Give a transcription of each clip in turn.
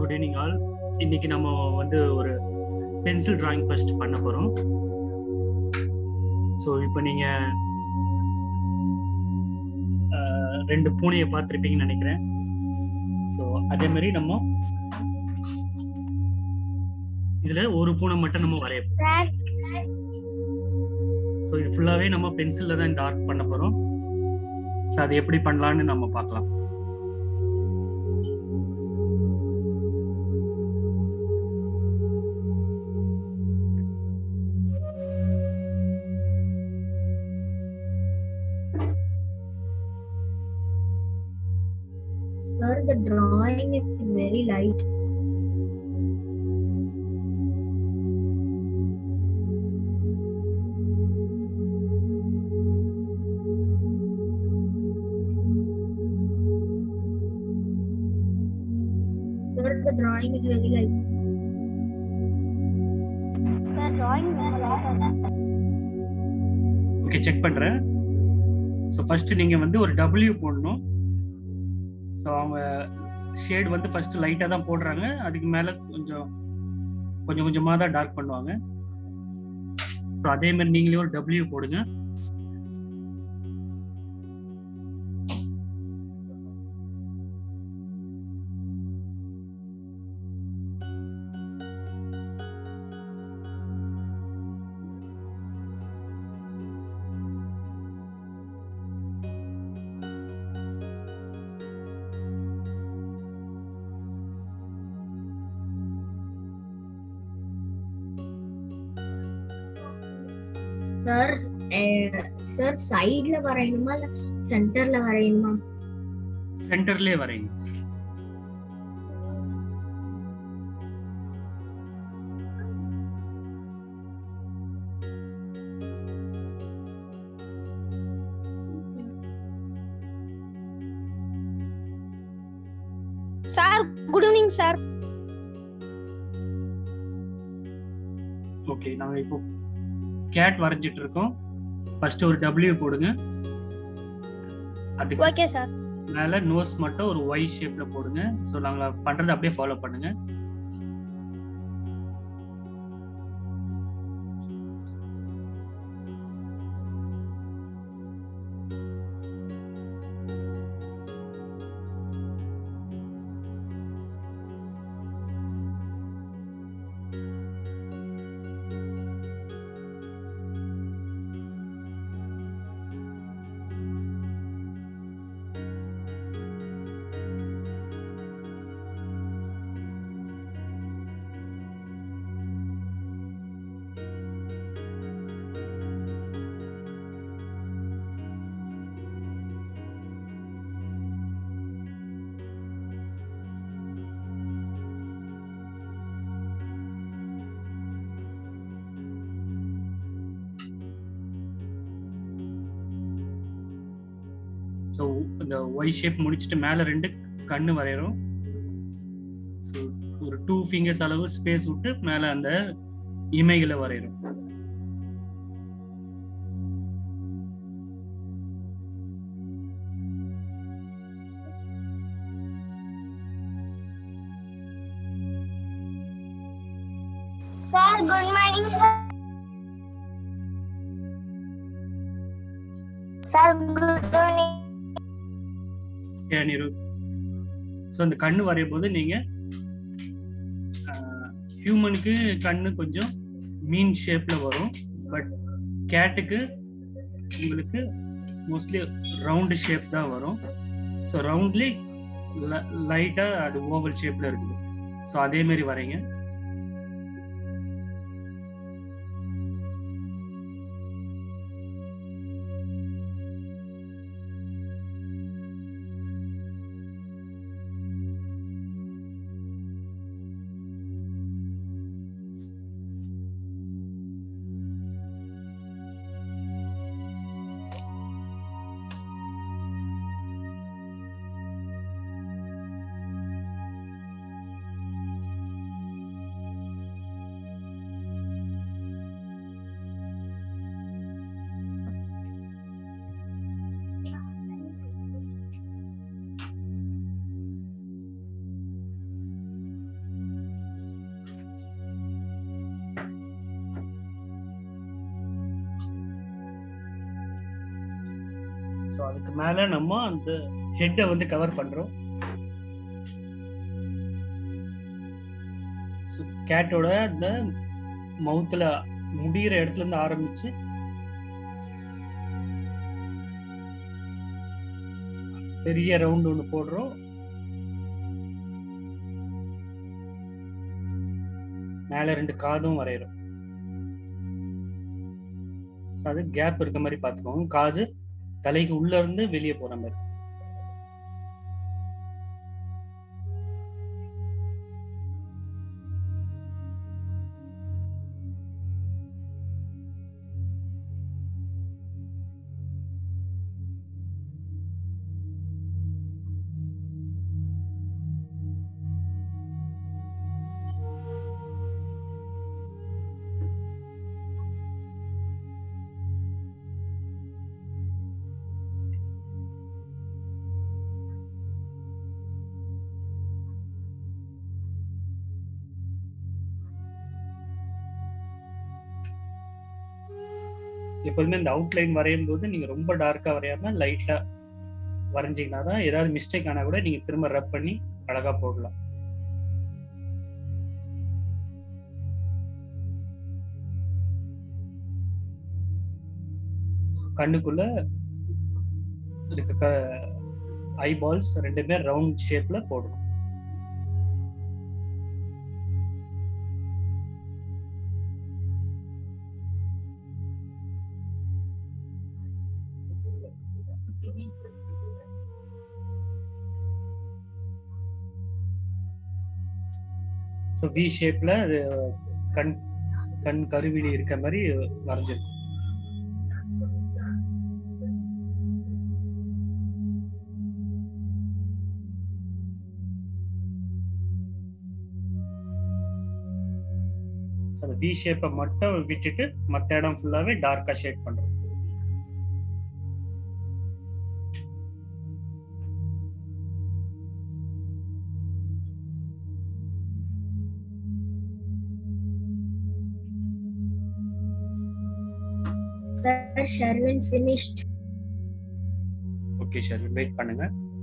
Good evening all. இன்னைக்கு நம்ம வந்து ஒரு பென்சில் டிராயிங் ஃபர்ஸ்ட் பண்ண போகிறோம். ஸோ இப்போ நீங்கள் ரெண்டு பூனையை பார்த்துருப்பீங்கன்னு நினைக்கிறேன். ஸோ அதே மாதிரி நம்ம இதில் ஒரு பூனை மட்டும் நம்ம வரைய போகிறோம். ஸோ இது ஃபுல்லாகவே நம்ம பென்சிலில் தான் இந்த ஆர்ட் பண்ண போகிறோம். ஸோ அது எப்படி பண்ணலான்னு நம்ம பார்க்கலாம். Sir, the drawing is very light. Sir, the drawing is very light. Sir, drawing is light. Okay, check பண்ணுறேன். ஸோ ஃபர்ஸ்ட் நீங்கள் வந்து ஒரு W போடணும். ஸோ அவங்க ஷேட் வந்து ஃபர்ஸ்ட் லைட்டாக தான் போடுறாங்க. அதுக்கு மேலே கொஞ்சம் கொஞ்சமாக தான் டார்க் பண்ணுவாங்க. ஸோ அதே மாதிரி நீங்களே ஒரு W போடுங்க. Sir, sideல வரையணுமா இல்ல சென்டர்ல வரையணுமா? சென்டர்லயே வரைங்க. Sir, good evening sir. Okay, நாங்க இப்போ கேட் வரைஞ்சிட்டு இருக்கோம். ஃபர்ஸ்ட் ஒரு W போடுங்க. அதுக்கு ஓகே சார். மேல நோஸ் மட்டும் ஒரு Y ஷேப்ல போடுங்க. ஸோ நாங்க பண்றதை அப்படியே ஃபாலோ பண்ணுங்க. ஸோ இந்த ஒய் ஷேப் முடிச்சுட்டு மேலே ரெண்டு கண்ணு வரைகிறோம். ஸோ ஒரு 2 ஃபிங்கர்ஸ் அளவு ஸ்பேஸ் விட்டு மேலே அந்த இமைகளை வரைகிறோம். Sir, good morning sir. Sir, good evening. So அந்த கண்ணு வரையும் போது நீங்க ஹியூமனுக்கு கண்ணு கொஞ்சம் மீன் ஷேப்ல வரும். பட் கேட்டுக்கு உங்களுக்கு மோஸ்ட்லி ரவுண்டு ஷேப் தான் வரும். ஸோ ரவுண்ட்லி லைட்டா அது ஓவல் ஷேப்ல இருக்குது. ஸோ அதே மாதிரி வரைங்க. ஸோ அதுக்கு மேல நம்ம அந்த ஹெட்டை வந்து கவர் பண்றோம். ஸோ கேட்டோட அந்த மவுத்துல முடிகிற இடத்துல இருந்து ஆரம்பிச்சு பெரிய ரவுண்ட் ஒன்று போடுறோம். மேல 2 காதும் வரைகிறோம். அது கேப் இருக்க மாதிரி பார்த்துக்கோங்க. காது தலைக்கு உள்ள இருந்து வெளியே போற மாதிரி. எப்போதுமே இந்த அவுட்லைன் வரையும் போது நீங்க ரொம்ப டார்க்கா வரையாம லைட்டா வரைஞ்சிங்கன்னா தான் ஏதாவது மிஸ்டேக் ஆனா கூட நீங்க திரும்ப ரப் பண்ணி அழகா போடலாம். கண்ணுக்குள்ள இருக்க ஐபால்ஸ் 2மே ரவுண்ட் ஷேப்ல போடணும். ஸோ வி ஷேப்ல அது கண் கருவிழி இருக்க மாதிரி வரைஞ்சிருக்கும். அந்த வி ஷேப்பை மட்டும் விட்டுட்டு மற்ற இடம் ஃபுல்லாவே டார்க்கா ஷேட் பண்றோம். Sir, Sherwin finished. Okay Sherwin, wait பண்ணுங்க.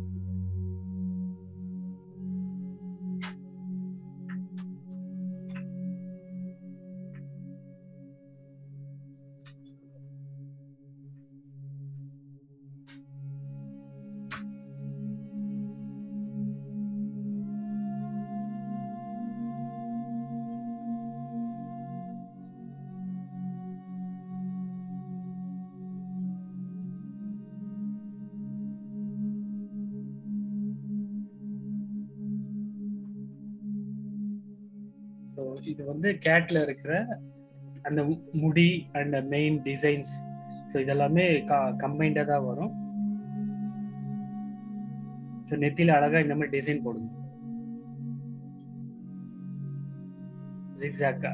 ஸோ இது வந்து கேட்ல இருக்கிற அந்த முடி அண்ட் மெயின் டிசைன்ஸ், ஸோ இதெல்லாமே கம்பைண்டா தான் வரும். ஸோ நெத்தியில அழகா இந்த மாதிரி டிசைன் போடுங்க, ஜிக்ஸாக்கா.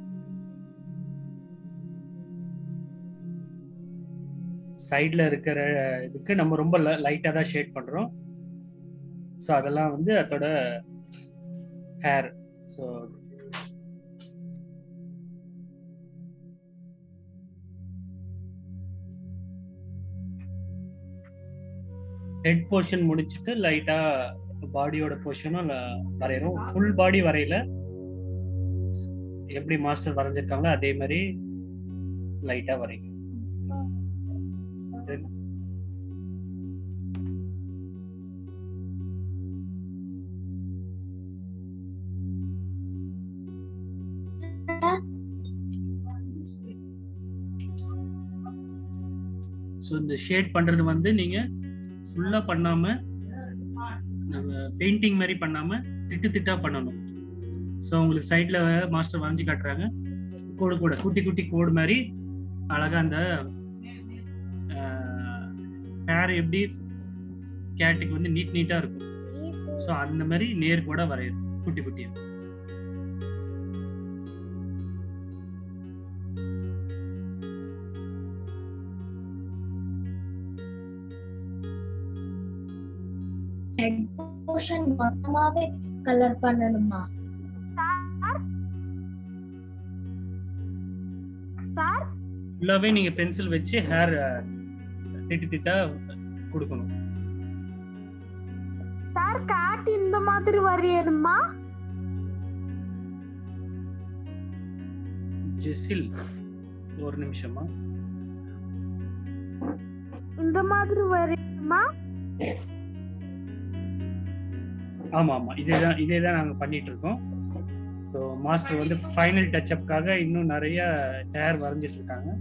சைட்ல இருக்கிற இதுக்கு நம்ம ரொம்ப லைட்டா தான் ஷேட் பண்றோம். ஸோ அதெல்லாம் வந்து அதோட ஹேர். ஸோ ஹெட் போர்ஷன் முடிச்சுட்டு லைட்டா பாடியோட போர்ஷனும் வரையணும். ஃபுல் பாடி வரையில எப்படி மாஸ்டர் வரைஞ்சிருக்காங்களோ அதே மாதிரி லைட்டா வரைங்க. ஸோ இந்த ஷேட் பண்றது வந்து நீங்க ஃபுல்லா பண்ணாம, பெயிண்டிங் மாதிரி பண்ணாம திட்டு திட்டா பண்ணணும். ஸோ உங்களுக்கு சைட்ல மாஸ்டர் வரைஞ்சி காட்டுறாங்க, கோடு கூட குட்டி குட்டி கோடு மாதிரி அழகா அந்த ஹேர் எப்படி கேட்டுக்கு வந்து நீட்டா இருக்கும். ஸோ அந்த மாதிரி நேர் கூட வரையும் குட்டி குட்டியா. ஹெட் போர்ஷன் மொத்தமாவே கலர் பண்ணணுமா சார்? ஃபுல்லாவே நீங்க பென்சில் வச்சு ஹேர் திட்டு திட்டா கொடுக்கணும். சார் கேட் இந்த மாதிரி வரையணுமா? ஜெசில் ஒரு நிமிஷமா. இந்த மாதிரி வரையணுமா? ஆமா ஆமா, இதேதான் நாங்க பண்ணிட்டு இருக்கோம். ஸோ மாஸ்டர் வந்து ஃபைனல் டச்சப்காக இன்னும் நிறைய டயர் வரைஞ்சிட்டு இருக்காங்க.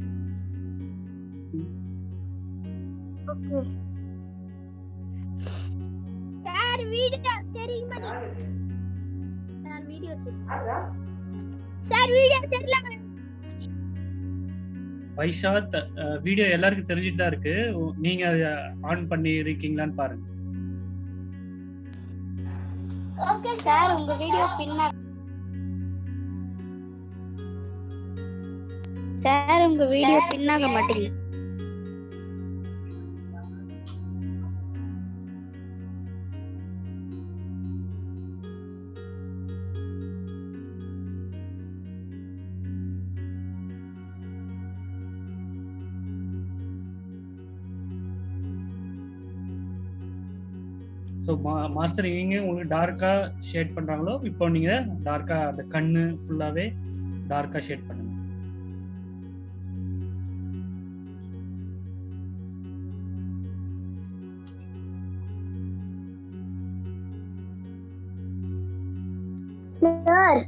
ஓகே சார், வீடியோ தெரியுமா? சார் வீடியோ தெரியல. வைஷாத், வீடியோ எல்லாருக்கும் தெரிஞ்சுட்டு தான் இருக்கு. நீங்க அதை ஆன் பண்ணி இருக்கீங்களான்னு பாருங்க. ஓகே சார், உங்க வீடியோ பின்னாக சார், உங்க வீடியோ பின்னாக மாட்டீங்க. ஸோ மாஸ்டர் எங்க உங்களுக்கு டார்க்கா ஷேட் பண்றாங்களோ இப்போ நீங்க டார்க்கா அந்த கண்ணு ஃபுல்லாவே டார்க்கா ஷேட் பண்ணுங்க. சார்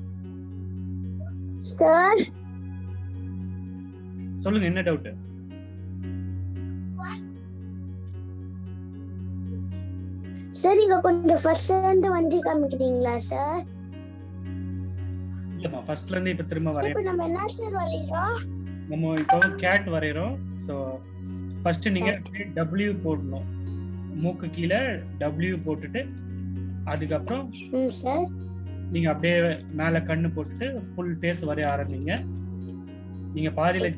சார் சொல்லுங்க, என்ன டவுட்? சார், நீங்க கொஞ்சம் ஃபர்ஸ்ட்ல இருந்து வஞ்சி காமிக்கிறீங்களா சார்? இல்லம்மா, ஃபர்ஸ்ட்ல இருந்து இப்ப திரும்ப இப்போ வரையறோம். நம்ம என்ன சார் வரையறோம்? நம்ம இப்போ கேட் வரையறோம். ஸோ ஃபர்ஸ்ட் நீங்க W போடணும். மூக்கு கீழே W போட்டுட்டு அதுக்கப்புறம் சார் நீங்க அப்படியே மேல கண்ணு போட்டுட்டு ஃபுல் ஃபேஸ் வரைய ஆரம்பிங்க. நீங்க பாதியில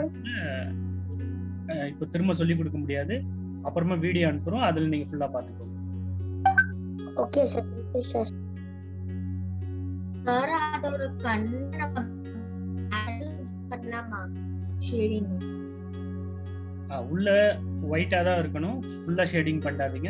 இப்போ திரும்ப சொல்லி கொடுக்க முடியாது. அப்புறமா வீடியோ அனுப்புறோம், அதுல நீங்க ஃபுல்லா பாத்துக்கோங்க. Okay sir. Okay sir. Sir அதோட கண்ணு பண்ணலாமா ஷேடிங்? உள்ள ஒயிட்டா தான் இருக்கணும், ஃபுல்லா ஷேடிங் பண்ணாதீங்க.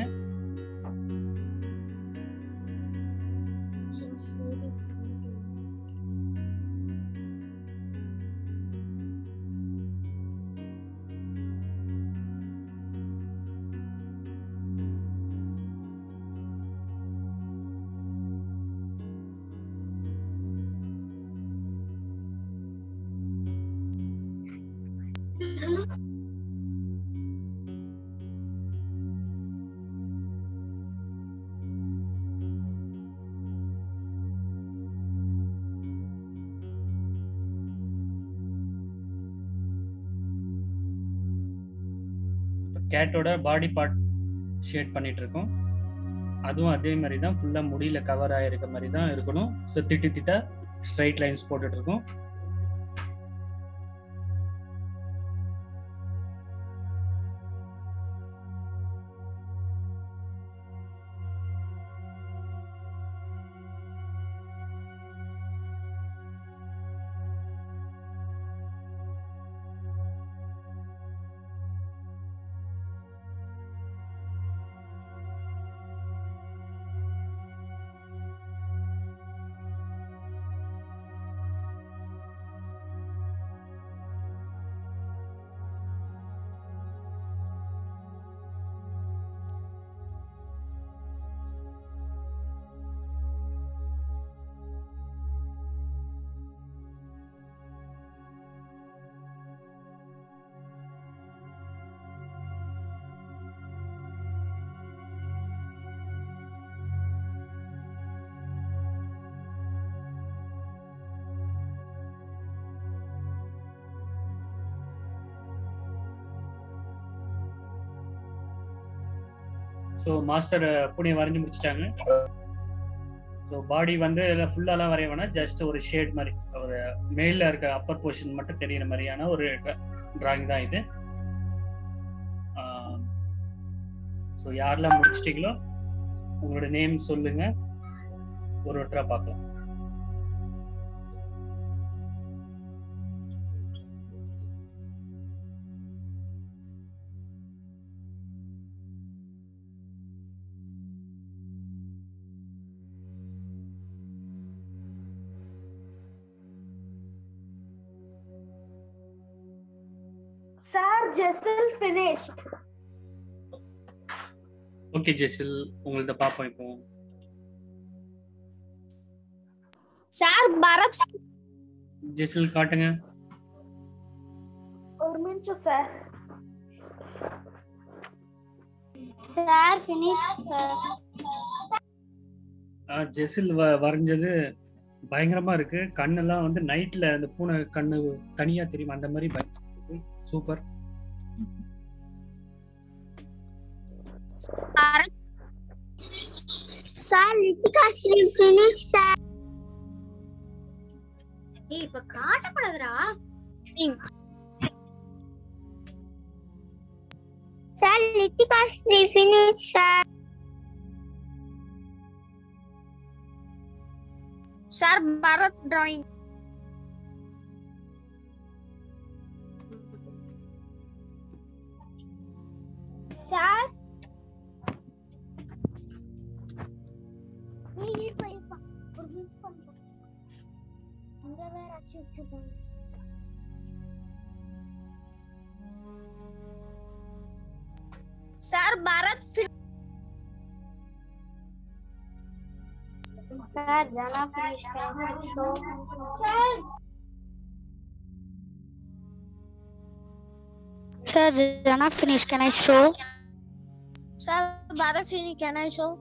கேட்டோட பாடி பார்ட் ஷேட் பண்ணிட்டு இருக்கோம். அதுவும் அதே மாதிரி தான் ஃபுல்லா முடியில கவர் ஆயிருக்க மாதிரி தான் இருக்கணும். ஸோ திட்டா ஸ்ட்ரைட் லைன்ஸ் போட்டுட்டு இருக்கோம். ஸோ மாஸ்டர் புனிய வரைஞ்சி முடிச்சிட்டாங்க. ஸோ பாடி வந்து ஃபுல்லாலாம் வரைய வேணாம், ஜஸ்ட் ஒரு ஷேட் மாதிரி, ஒரு மேல இருக்க அப்பர் போர்ஷன் மட்டும் தெரியுற மாதிரியான ஒரு டிராயிங் தான் இது. ஸோ யாரெல்லாம் முடிச்சிட்டீங்களோ உங்களோட நேம் சொல்லுங்க, ஒரு ஒருத்தரா பார்க்கலாம். Jessel finished. ஓகே ஜெசில், உங்கள்ட்ட பாப்போம் இப்போ. சார் பரத். ஜெசில் காட்டுங்க. ஒரு நிமிஷம் சார். Sir finish sir. ஜெசில் வரைஞ்சது பயங்கரமா இருக்கு. கண்ணெல்லாம் வந்து நைட்ல அந்த பூனை கண்ணு தனியா தெரியும், அந்த மாதிரி super. Sir Lithika Sri finish sir. ஏய் இப்ப காட்டப்படாதடா. Sir Lithika Sri finish sir. Sir Bharath drawing. Sir நீ இருப்பா ஒரு மிஸ் பண்ணு. இங்க வேற அச்சு வச்சிருக்காங்க. Sir Bharath sir Jana finish sir. Sir, Jana finish. Can I show? Sir, Bharat finish. Can I show?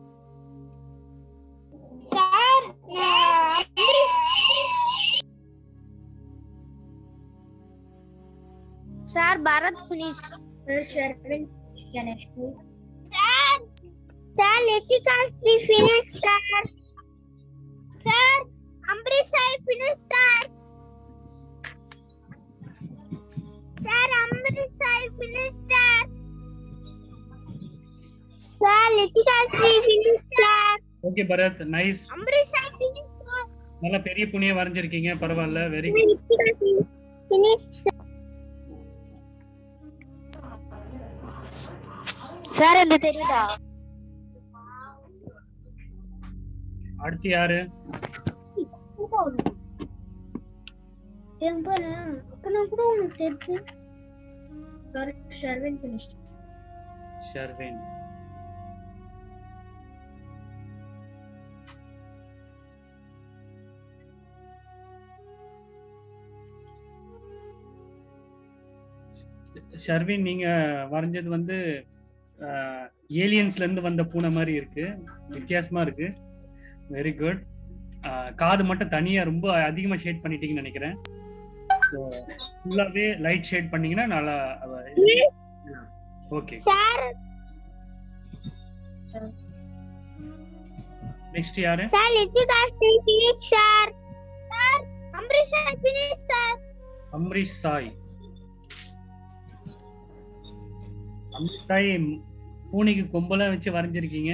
Sir, Sir, Bharat finish. Sir, Sharvin, can I show? Sir, Latika Sri finish. Sir, Ambrish I finish. Sir, Ambrish I finish. Sir, Latika Sri finish. Okay Bharath, nice. Ambrish I finish. நல்ல பெரிய புனிய வரைஞ்சிருக்கீங்க, பரவாயில்ல, very good. Finish. Sir இந்த தெரியுதா? அடுத்து யாரு? Sir, Sharvin finished. Sharvin. Sharvin, நீங்க வரைஞ்சது வந்து ஏலியன்ஸ்ல இருந்து வந்த பூனை மாதிரி இருக்கு, வித்தியாசமா இருக்கு. Very good. காது மட்டும் தனியா ரொம்ப அதிகமா ஷேட் பண்ணிட்டீங்கன்னு நினைக்கிறேன். ஸோ ஃபுல்லாவே லைட் ஷேட் பண்ணீங்கன்னா நல்லா. ஓகே, நெக்ஸ்ட் யாரு? Sir Lithika Sri finish sir. Sir Ambrish I finish sir. Ambrish Sai. Ambrish Sai பூனைக்கு கொம்பெல்லாம் வச்சு வரைஞ்சிருக்கீங்க.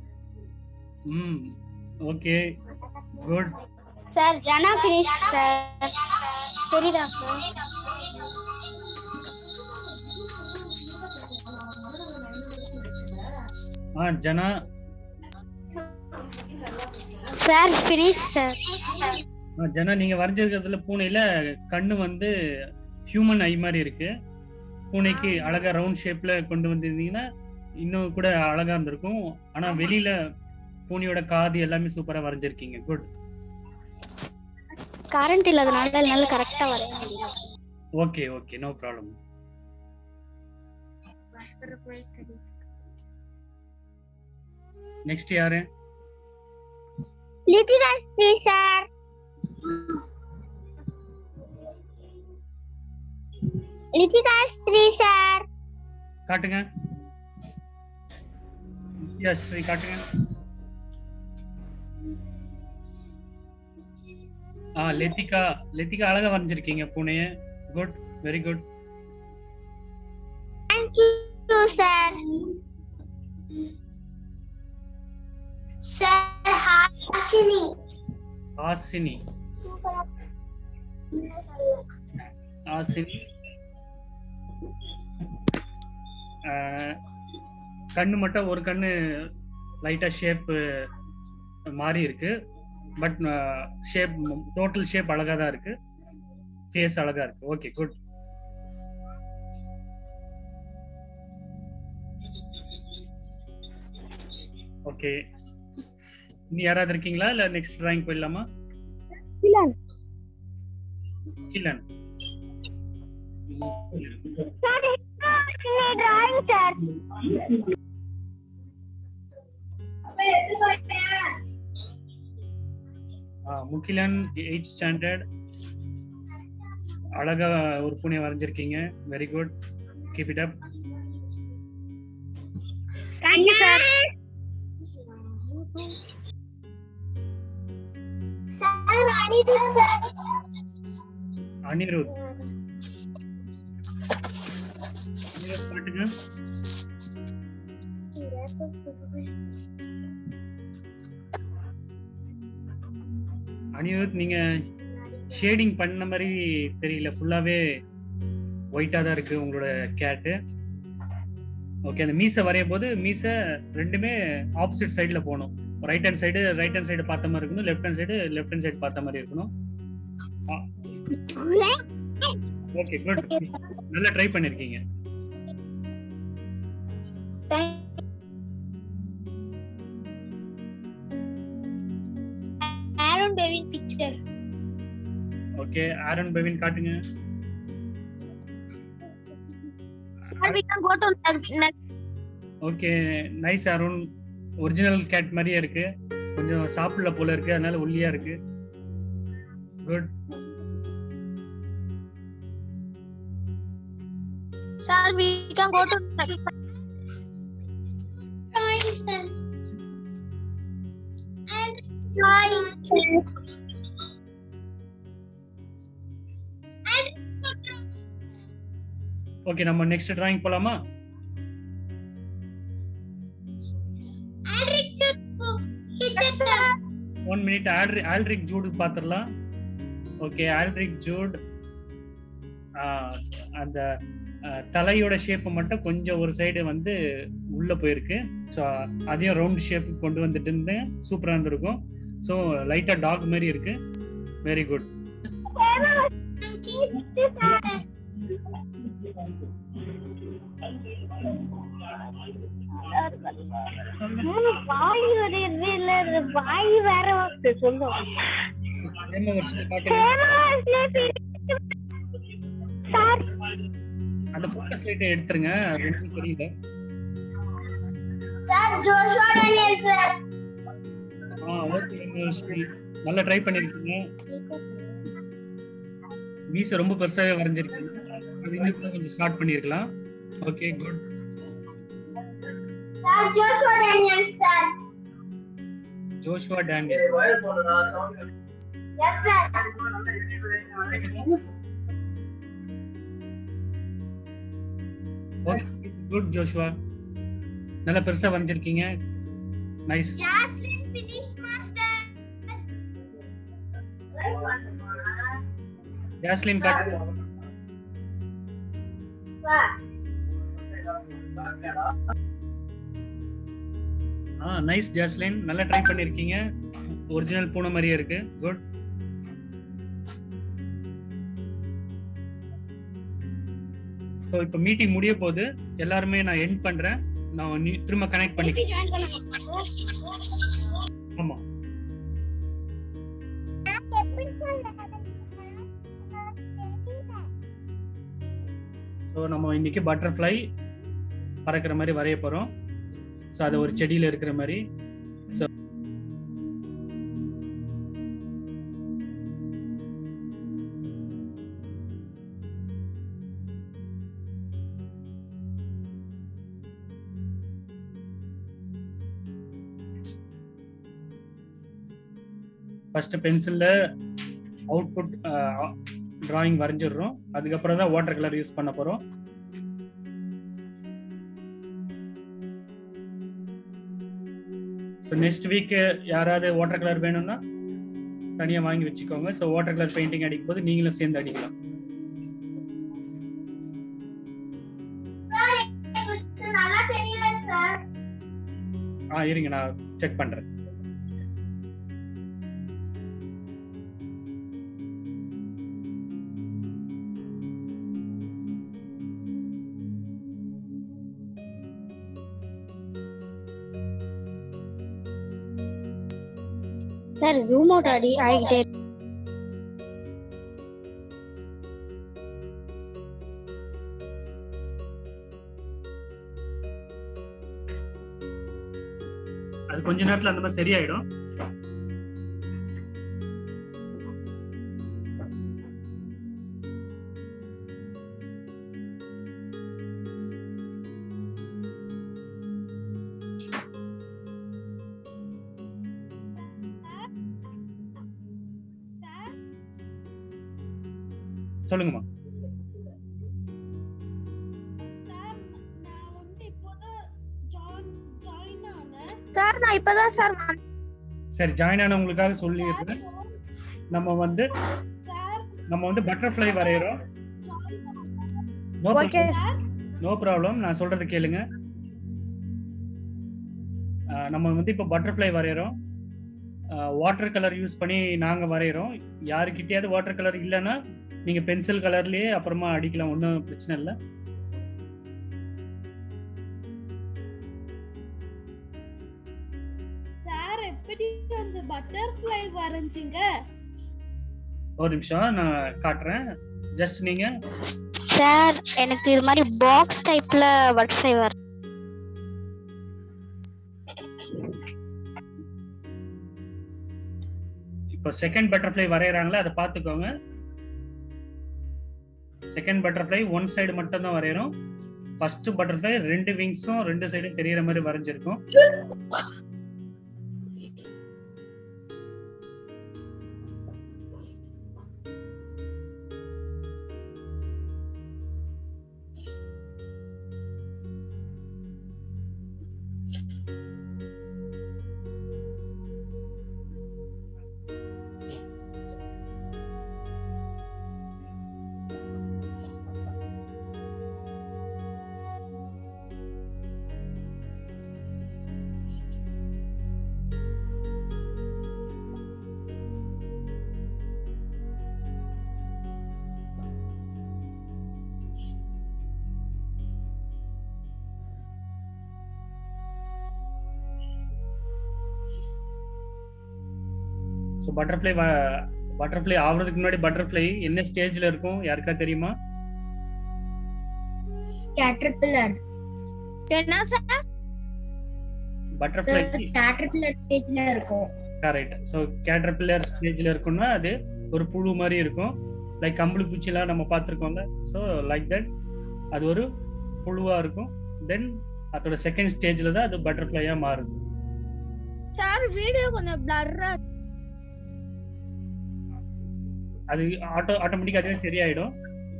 Okay, good. Sir Jana finish sir. தெரியுதா sir? Jana. Sir finish sir. Jana, நீங்க வரைஞ்சிருக்கிறதுல பூனையில கண்ணு வந்து ஹியூமன் ஐ மாதிரி இருக்கு. பூனைக்கு அழகா ரவுண்ட் ஷேப்ல கொண்டு வந்திருந்தீங்கன்னா இன்னும் கூட அழகா இருந்திருக்கும். ஆனா வெளியில பூனையோட காது எல்லாமே சூப்பரா வரைஞ்சிருக்கீங்க. குட். கரண்ட் இல்லாதனால என்னால கரெக்ட்டா வரைய முடியல. Okay okay, no problem. Next யாரு? லித்திகா ஸ்ரீ சார். லித்திகா ஸ்ரீ சார் காட்டுங்க. எஸ், ஸ்ரீ காட்டுங்க. லெத்திகா. லெத்திகா அழகா வரைஞ்சிருக்கீங்க பூனைய. Good, very good. Thank you sir. Sir Hasini. Hasini. Hasini. கண்ணு மட்டும் ஒரு கண்ணு லைட்டா ஷேப் மாறி இருக்கு. பட் ஷேப், டோட்டல் ஷேப் அழகா தான் இருக்கு. ஃபேஸ் அழகா இருக்கு. Okay, good. ஓகே, இனி யாராவது இருக்கீங்களா இல்ல நெக்ஸ்ட் டிராயிங் போயிடலாமா? கிலன் கிலன் sir drawing sir. Mugilan 8th standard. அழகா ஒரு பூனை வரைஞ்சிருக்கீங்க. Very good, keep it up. Thank you sir. Sir Anirudh sir. Anirudh பாட்டுங்க. அனிருத் நீங்க ஷேடிங் பண்ண மாதிரி தெரியல, ஃபுல்லாவே ஒயிட்டா தான் இருக்கு உங்களோட கேட்டு. ஓகே, அந்த மீசை வரையும் போது மீசை ரெண்டுமே ஆப்போசிட் சைடுல போகணும். ரைட் ஹேண்ட் சைடு பார்த்த மாதிரி இருக்கணும், லெஃப்ட் ஹேண்ட் சைடு பார்த்த மாதிரி இருக்கணும். ஓகே குட், நல்லா ட்ரை பண்ணிருக்கீங்க. Aaron Bevin picture. Okay, Aaron Bevin காட்டுங்க. Sir we can go to next. Okay, nice Aaron. Original cat மாதிரியே இருக்கு, கொஞ்சம் சாப்பிடல போல இருக்கு, அதனால ஒல்லியா இருக்கு. Good. Sir we can go to next. Okay, நம்ம நெக்ஸ்ட் டிராயிங் போலாமா? One minute. ஆல்ட்ரிக் ஜூட் பாத்துடலாம். ஓகே, ஆல்ட்ரிக் ஜூட் அந்த தலையோட ஷேப் மட்டும் கொஞ்சம் ஒரு சைடு வந்து உள்ள போயிருக்கு. ஸோ அதையும் ரவுண்ட் ஷேப் கொண்டு வந்துட்டு சூப்பரா இருந்திருக்கும். ஸோ லைட்டா டாக் மாதிரி இருக்கு. Very good. அந்த ஃபோக்கஸ் லைட் எடுத்துருங்க, ரெண்டும் தெரியல. Sir Joshua Daniel sir. Okay, நல்லா ட்ரை பண்ணிருக்கீங்க. மீசை ரொம்ப பெருசாவே வரைஞ்சிருக்கீங்க, அது இன்னும் கொஞ்சம் ஷார்ட் பண்ணிருக்கலாம். Okay good. Sir Joshua Daniel sir. Joshua Daniel. Yes sir. Okay good Joshua, நல்லா பெருசா வரைஞ்சிருக்கீங்க. Nice. Jaslin finish master. Jaslin காட்டு. நைஸ் ஜாஸ்லின், நல்லா ட்ரை பண்ணிருக்கீங்க. ஒரிஜினல் பூனை மாதிரியே இருக்கு. குட். சோ இப்போ மீட்டிங் முடிய போகுது, எல்லாருமே நான் எண்ட் பண்றேன். நான் திரும்ப கனெக்ட் பண்ணிக்கிறேன். ஆமா, ஸோ நம்ம இன்னைக்கு பட்டர்ஃப்ளை பறக்கிற மாதிரி வரைய போறோம். ஸோ அது ஒரு செடியில இருக்கிற மாதிரி. ஸோ ஃபர்ஸ்ட் பென்சில்ல அவுட்புட் டிராயிங் வரைஞ்சிடுறோம். அதுக்கப்புறம் தான் வாட்டர் கலர் யூஸ் பண்ண போறோம். ஸோ நெக்ஸ்ட் வீக் யாராவது வாட்டர் கலர் வேணும்னா தனியாக வாங்கி வச்சுக்கோங்க. ஸோ வாட்டர் கலர் பெயிண்டிங் அடிக்கும் போது நீங்களும் சேர்ந்து அடிக்கலாம். இருங்க, நான் செக் பண்றேன். சார் ஜூம் அவுட் ஆகிட்டே அது கொஞ்ச நேரத்துல அந்த மாதிரி சரியாயிடும். சொல்லுங்கம்மா. சார் நான் இப்பதான் சார் சரி ஜாயின் ஆன உங்களுக்காக சொல்லிடுறேன். நம்ம வந்து பட்டர்ஃப்ளை வரையறோம். நோ ப்ராப்ளம், நான் சொல்றது கேளுங்க. நம்ம வந்து இப்போ பட்டர்ஃப்ளை வரையறோம். வாட்டர் கலர் யூஸ் பண்ணி நாங்க வரையறோம். யாருக்கிட்டயாவது வாட்டர் கலர் இல்லைன்னா நீங்க பென்சில் கலர்லயே அப்புறமா அடிக்கலாம், ஒன்றும் பிரச்சனை இல்லை. சார் எப்படி அந்த பட்டர்ஃப்ளை வரைஞ்சீங்க? ஒரு நிமிஷம் நான் காட்டுறேன். ஜஸ்ட் நீங்க சார் எனக்கு இது மாதிரி பாக்ஸ் டைப்ல பட்டர்ஃப்ளை வர. இப்போ செகண்ட் பட்டர்ஃப்ளை வரையறாங்களா, அதை பார்த்துக்கோங்க. செகண்ட் பட்டர்ஃப்ளை ஒன் சைடு மட்டும் தான் வரையறோம். ஃபர்ஸ்ட் பட்டர்ஃப்ளை ரெண்டு விங்ஸும் ரெண்டு சைடும் தெரியற மாதிரி வரைஞ்சிருக்கும். ஸோ பட்டர்ஃப்ளை ஆகுறதுக்கு முன்னாடி பட்டர்ஃப்ளை என்ன ஸ்டேஜ்ல இருக்கும் யாருக்கா தெரியுமா? கேட்டர்பில்லர். என்ன சார்? பட்டர்ஃப்ளை கேட்டர்பில்லர் ஸ்டேஜ்ல இருக்கும். கரெக்ட். ஸோ கேட்டர்பில்லர் ஸ்டேஜ்ல இருக்கும்னா அது ஒரு புழு மாதிரி இருக்கும். லைக் கம்பளி பூச்சிலாம் நம்ம பார்த்துருக்கோம்ல. ஸோ லைக் தட் அது ஒரு புழுவா இருக்கும். தென் அதோட செகண்ட் ஸ்டேஜ்ல தான் அது பட்டர்ஃப்ளையா மாறுது. சார் வீடியோ கொஞ்சம் பிளர்ரா. அது ஆட்டோமேட்டிக்கா அதுவே சரியாயிடும்.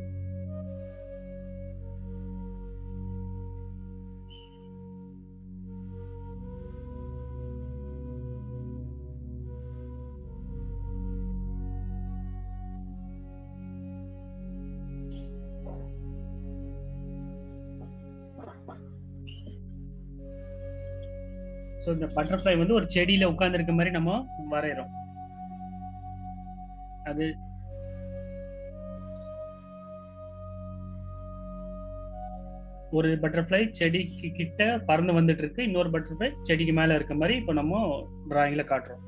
ஸோ இந்த பட்டர்ஃப்ளை வந்து ஒரு செடியில உட்கார்ந்து இருக்க மாதிரி நம்ம வரைகிறோம். அது ஒரு பட்டர்ஃப்ளை செடிக்கு கிட்ட பறந்து வந்துட்டு இருக்கு, இன்னொரு பட்டர்ஃப்ளை செடிக்கு மேல இருக்க மாதிரி இப்போ நம்ம டிராயிங்ல காட்டுறோம்.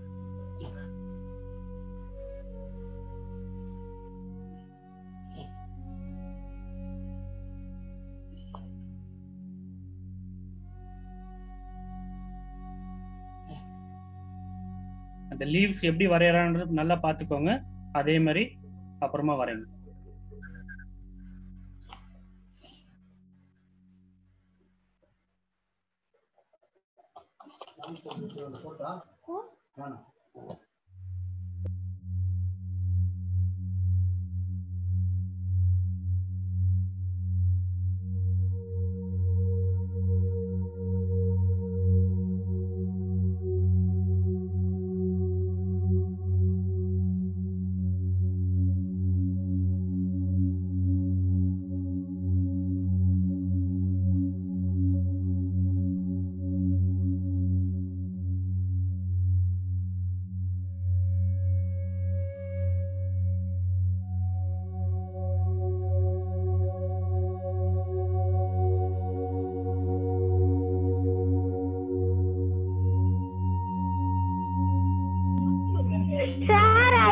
அந்த லீவ்ஸ் எப்படி வரையறான்றது நல்லா பார்த்துக்கோங்க. அதே மாதிரி அப்புறமா வரைங்க.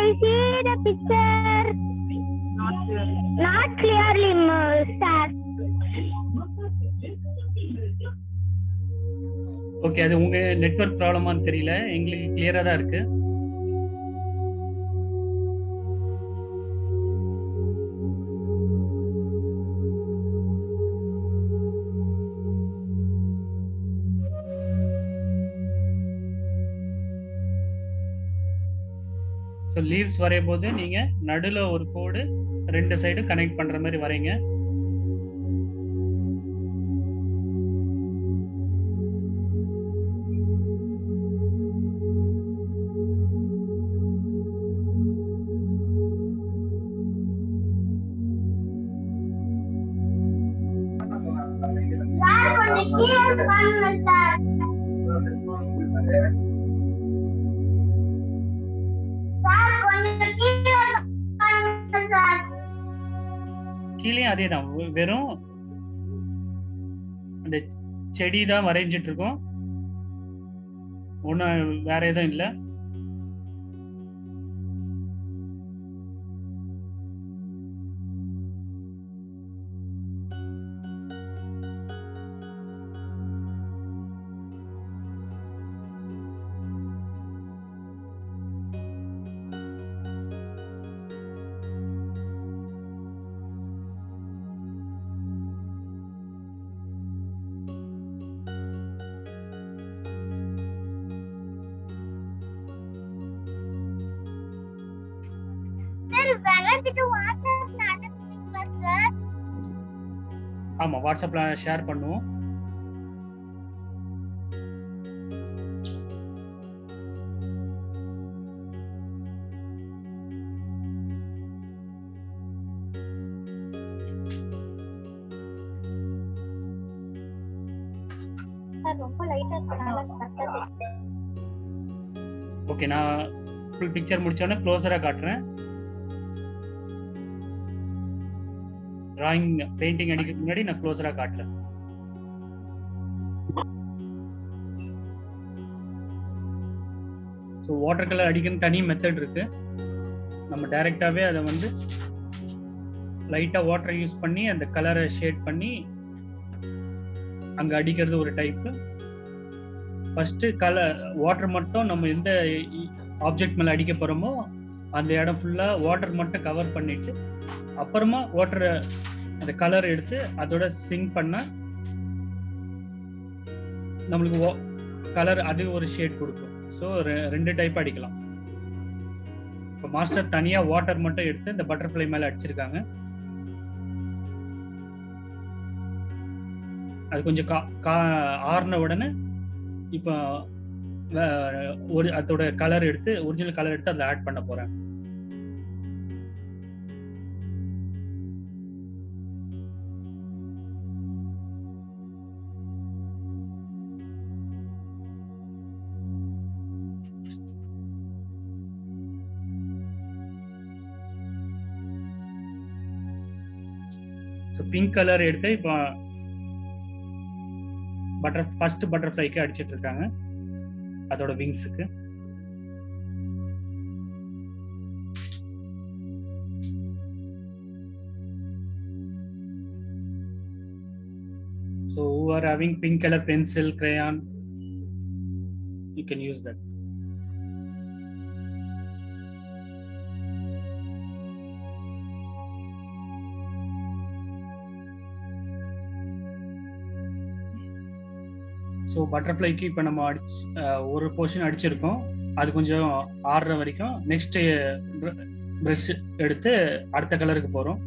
see the picture. Not clearly, sir. Okay, அது உங்க நெட்வொர்க் ப்ராப்ளமான்னு தெரியல, எங்களுக்கு கிளியரா தான் இருக்கு. ஸோ லீவ்ஸ் வரையும் போது நீங்க நடுவில் ஒரு கோடு 2 சைடு கனெக்ட் பண்ற மாதிரி வரைங்க. கீழே அதே தான், வெறும் அந்த செடி தான் வரைஞ்சிட்டு இருக்கோம், ஒன்றும் வேற எதுவும் இல்லை. ஆமா, வாட்ஸ்அப்ல ஷேர் பண்ணுவோம். ஓகே, நான் ஃபுல் பிக்சர் முடிச்சோன்னே க்ளோஸரா காட்டுறேன். டிராயிங் பெயிண்டிங் அடிக்கிறதுக்கு முன்னாடி நான் க்ளோஸரா காட்டுறேன். ஸோ வாட்டர் கலர் அடிக்கணும் தனி மெத்தட் இருக்கு. நம்ம டைரக்டாவே அதை வந்து லைட்டா வாட்டர் யூஸ் பண்ணி அந்த கலரை ஷேட் பண்ணி அங்க அடிக்கிறது ஒரு டைப்பு. ஃபர்ஸ்ட் கலர் வாட்டர் மட்டும் நம்ம எந்த ஆப்ஜெக்ட் மேல அடிக்க போறோமோ அந்த இடம் ஃபுல்லா வாட்டர் மட்டும் கவர் பண்ணிட்டு அப்புறமா வாட்டர் அந்த கலர் எடுத்து அதோட சிங்க் பண்ணா நம்மளுக்கு கலர் அது ஒரு ஷேட் கொடுக்கும். ஸோ 2 டைப் அடிக்கலாம். இப்போ மாஸ்டர் தனியா வாட்டர் மட்டும் எடுத்து இந்த பட்டர்ஃப்ளை மேல அடிச்சிருக்காங்க. அது கொஞ்சம் ஆறுன உடனே இப்போ ஒரு அதோட கலர் எடுத்து ஒரிஜினல் கலர் எடுத்து அதில் ஆட் பண்ண போறேன். ஸோ பிங்க் கலர் எடுத்து இப்போ ஃபர்ஸ்ட் பட்டர்ஃப்ளைக்கு அடிச்சிட்டு இருக்காங்க அதோட விங்ஸுக்கு. So who are having pink color pencil, crayon, you can use that. So பட்டர்ஃப்ளைக்கு இப்போ நம்ம ஒரு போர்ஷன் அடிச்சிருக்கோம், அது கொஞ்சம் ஆறுற வரைக்கும் நெக்ஸ்ட் ப்ரஷ் எடுத்து அடுத்த கலருக்கு போகிறோம்.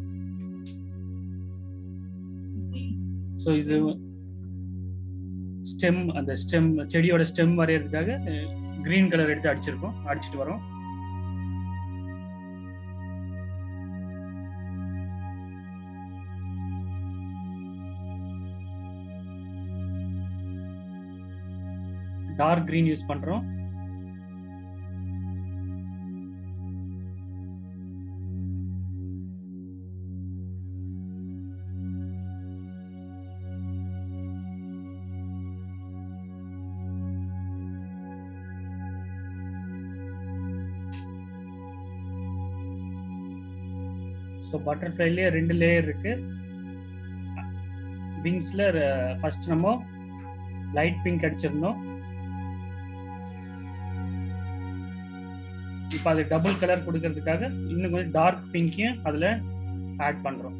ஸோ இது ஸ்டெம், அந்த செடியோட ஸ்டெம் வரையறதுக்காக கிரீன் கலர் எடுத்து அடிச்சிட்டு வரோம். டார்க் கிரீன் யூஸ் பண்றோம். ஸோ பட்டர்ஃப்ளைலேயே 2 லேயர் இருக்கு. விங்ஸ்ல ஃபர்ஸ்ட் நம்ம லைட் பிங்க் அடிச்சிருந்தோம். இப்போ அது டபுள் கலர் கொடுக்கறதுக்காக இன்னும் கொஞ்சம் டார்க் பிங்கையும் அதுல ஆட் பண்றோம்.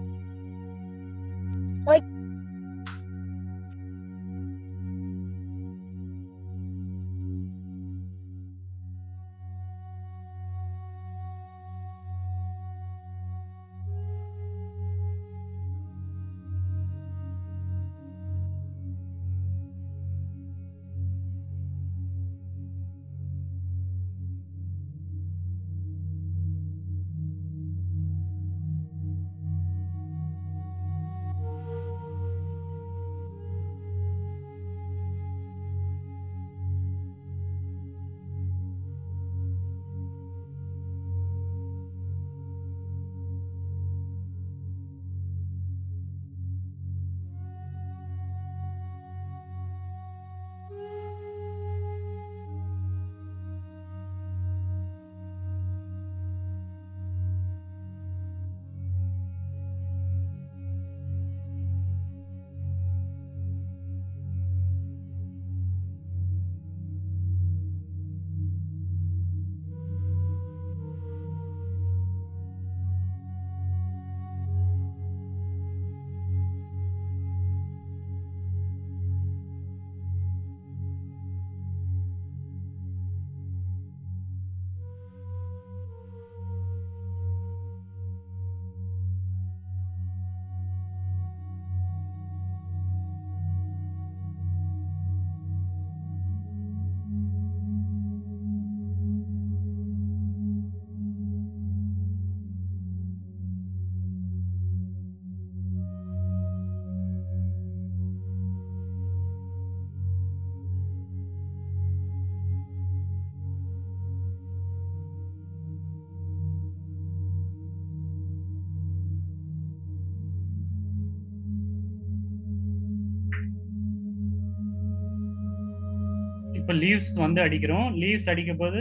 இப்போ லீவ்ஸ் வந்து அடிக்கிறோம். லீவ்ஸ் அடிக்கும் போது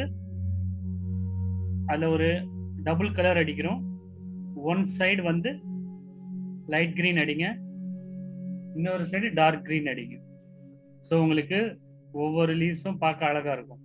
அதுல ஒரு டபுள் கலர் அடிக்கிறோம். ஒன் சைடு வந்து லைட் கிரீன் அடிங்க, இன்னொரு சைடு டார்க் கிரீன் அடிங்க. ஸோ உங்களுக்கு ஒவ்வொரு லீவ்ஸும் பார்க்க அழகா இருக்கும்.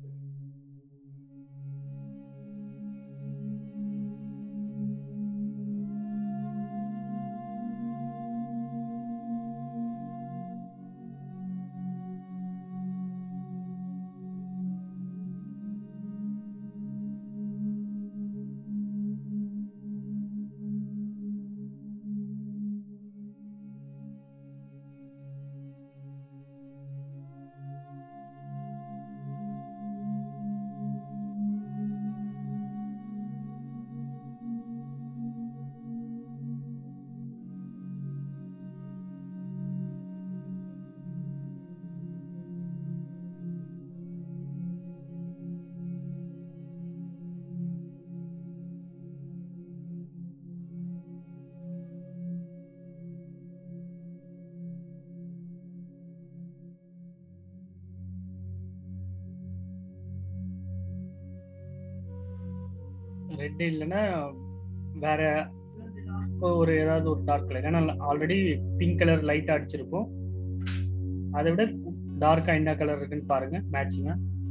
ரெட் இல்லைன்னா வேற ஒரு ஏதாவது ஒரு டார்க் கலர். ஏன்னா ஆல்ரெடி பிங்க் கலர் லைட் அடிச்சிருப்போம். அதை விட டார்க்கா என்ன கலர் இருக்குன்னு பாருங்க மேட்சிங்கா.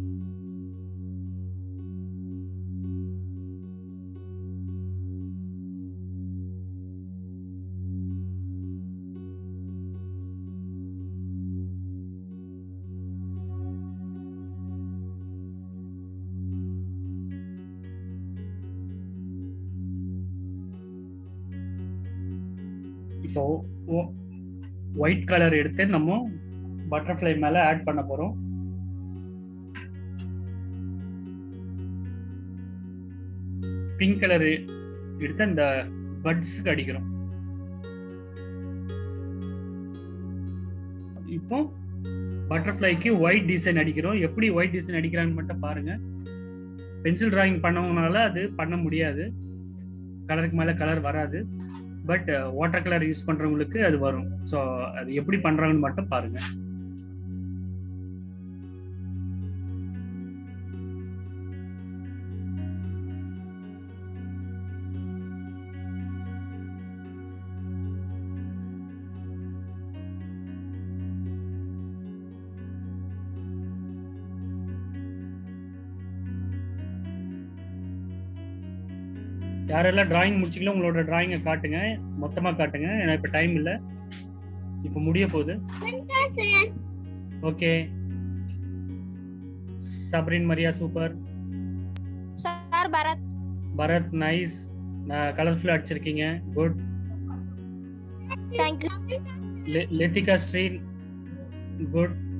இப்போ ஒயிட் கலர் எடுத்து நம்ம பட்டர்ஃப்ளை மேல ஆட் பண்ண போறோம். பிங்க் கலர் எடுத்து அந்த பட்ஸ்க்கு அடிக்கிறோம். இப்போ பட்டர்ஃப்ளைக்கு ஒயிட் டிசைன் அடிக்கிறோம். எப்படி ஒயிட் டிசைன் அடிக்கிறாங்கன்னு மட்டும் பாருங்க. பென்சில் டிராயிங் பண்ணவங்கனால அது பண்ண முடியாது, கலருக்கு மேல கலர் வராது. பட் வாட்டர் கலர் யூஸ் பண்றவங்களுக்கு அது வரும். ஸோ அது எப்படி பண்றாங்கன்னு மட்டும் பாருங்க. யாரெல்லாம் டிராயிங் முடிச்சிக்கல உங்களோட டிராயிங்கை காட்டுங்க, மொத்தமா காட்டுங்க. ஏன்னா இப்ப டைம் இல்ல, இப்ப முடிய போகுது. Okay Sabrin, Maria super. Sir Bharath. Bharath nice, கலர்ஃபுல்லா அடிச்சிருக்கீங்க, good. Thank you. Lethika Sri good.